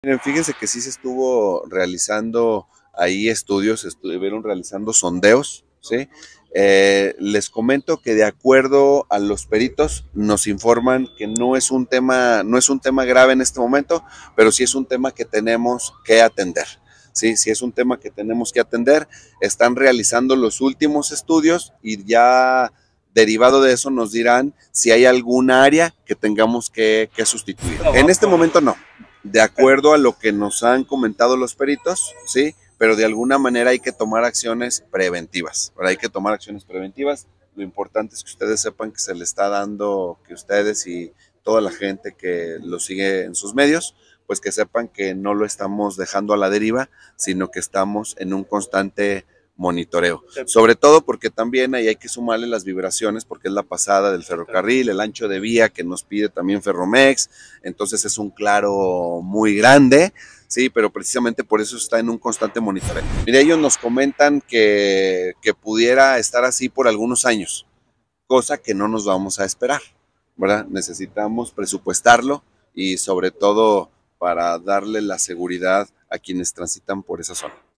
Miren, fíjense que sí se estuvo realizando ahí estudios, estuvieron realizando sondeos, ¿sí? Les comento que de acuerdo a los peritos nos informan que no es un tema grave en este momento, pero sí es un tema que tenemos que atender. Sí, sí es un tema que tenemos que atender. Están realizando los últimos estudios y ya derivado de eso nos dirán si hay alguna área que tengamos que sustituir. En este momento no, de acuerdo a lo que nos han comentado los peritos, ¿sí? Pero de alguna manera hay que tomar acciones preventivas, ¿verdad? Hay que tomar acciones preventivas. Lo importante es que ustedes sepan que se le está dando, que ustedes y toda la gente que lo sigue en sus medios, pues que sepan que no lo estamos dejando a la deriva, sino que estamos en un constante monitoreo. Sobre todo porque también ahí hay que sumarle las vibraciones, porque es la pasada del ferrocarril, el ancho de vía que nos pide también Ferromex, entonces es un claro muy grande, sí, pero precisamente por eso está en un constante monitoreo. Mire, ellos nos comentan que pudiera estar así por algunos años, cosa que no nos vamos a esperar, ¿verdad? Necesitamos presupuestarlo y sobre todo para darle la seguridad a quienes transitan por esa zona.